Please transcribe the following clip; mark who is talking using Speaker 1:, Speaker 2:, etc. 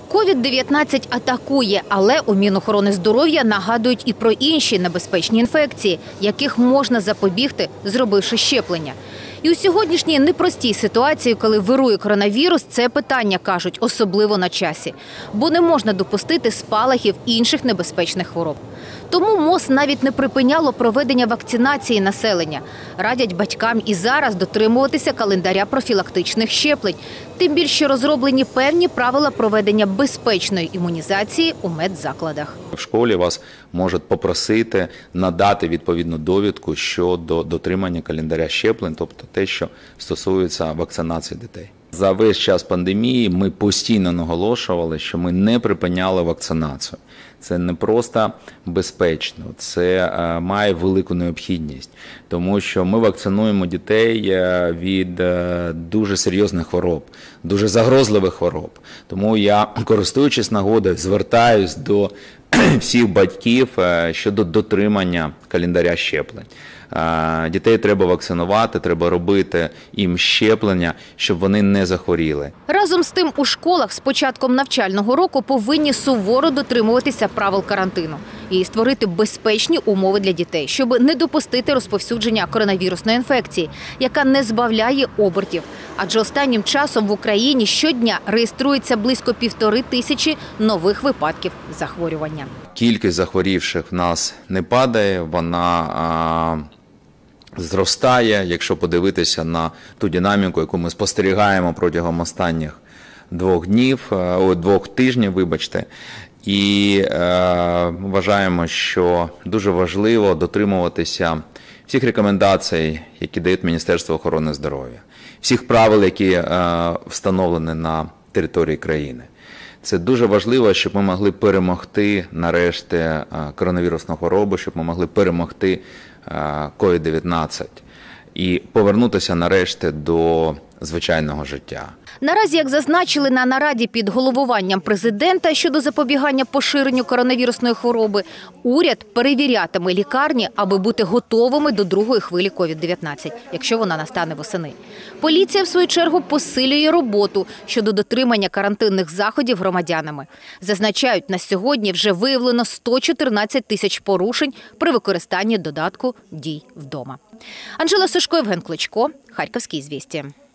Speaker 1: COVID-19 атакує, але у Мінохорони здоров'я нагадують і про інші небезпечні інфекції, яких можна запобігти, зробивши щеплення. І у сьогоднішній непростій ситуації, коли вирує коронавірус, це питання, кажуть, особливо на часі. Бо не можна допустити спалахів інших небезпечних хвороб. Тому МОЗ навіть не припиняло проведення вакцинації населення. Радять батькам і зараз дотримуватися календаря профілактичних щеплень. Тим більше розроблені певні правила проведення безпечної імунізації у медзакладах.
Speaker 2: В школі вас можуть попросити надати відповідну довідку щодо дотримання календаря щеплень, тобто те, що стосується вакцинації дітей. За весь час пандемії ми постійно наголошували, що ми не припиняли вакцинацію. Це не просто безпечно, це має велику необхідність, тому що ми вакцинуємо дітей від дуже серйозних хвороб, дуже загрозливих хвороб. Тому я, користуючись нагодою, звертаюсь до всіх батьків щодо дотримання календаря щеплень. Дітей треба вакцинувати, треба робити їм щеплення, щоб вони не захворіли.
Speaker 1: Разом з тим, у школах з початком навчального року повинні суворо дотримуватися правил карантину і створити безпечні умови для дітей, щоб не допустити розповсюдження коронавірусної інфекції, яка не збавляє обертів. Адже останнім часом в Україні щодня реєструється близько 1500 нових випадків захворювання.
Speaker 2: Кількість захворівших в нас не падає, вона зростає, якщо подивитися на ту динаміку, яку ми спостерігаємо протягом останніх 2 тижнів, І вважаємо, що дуже важливо дотримуватися всіх рекомендацій, які дають Міністерство охорони здоров'я, всіх правил, які встановлені на території країни. Це дуже важливо, щоб ми могли перемогти нарешті коронавірусну хворобу, щоб ми могли перемогти COVID-19 і повернутися нарешті до звичайного життя.
Speaker 1: Наразі, як зазначили на нараді під головуванням президента щодо запобігання поширенню коронавірусної хвороби, уряд перевірятиме лікарні, аби бути готовими до другої хвилі COVID-19, якщо вона настане восени. Поліція, в свою чергу, посилює роботу щодо дотримання карантинних заходів громадянами. Зазначають, на сьогодні вже виявлено 114 тисяч порушень при використанні додатку «Дій вдома». Анжела Сушко, Євген Клочко, Харківські звістя.